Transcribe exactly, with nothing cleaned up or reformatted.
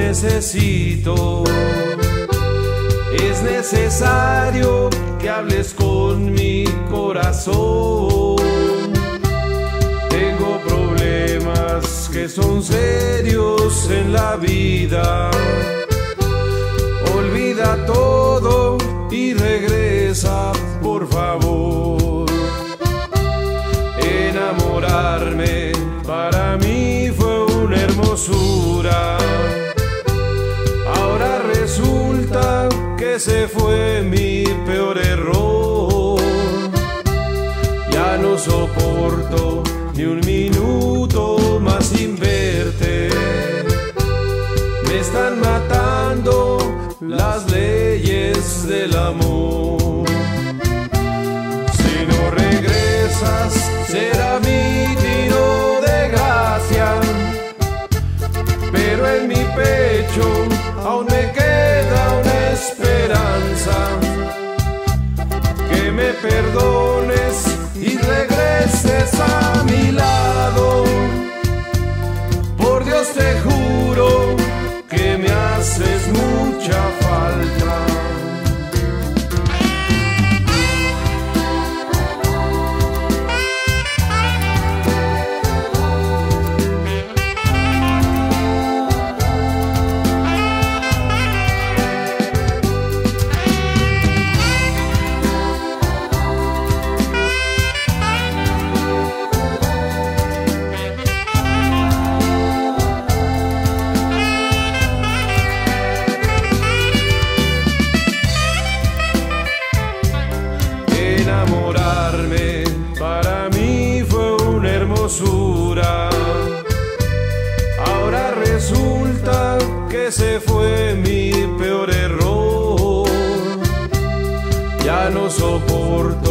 necesito. Es necesario que hables con mi corazón. Tengo problemas que son serios en la vida. Olvida todo y regresa, por favor. Enamorarme para mí fue una hermosura. Ahora resulta que ese fue mi peor error. Ya no soporto ni un minuto más sin verte. Me están matando las leyes del amor. Si no regresas, será mi tiro de gracia, pero en mi pecho aún me queda una esperanza. Que me perdones y regreses a mi lado. Por Dios te juro que me haces mucha falta. Enamorarme para mí fue una hermosura. Ahora resulta que ese fue mi peor error. Ya no soporto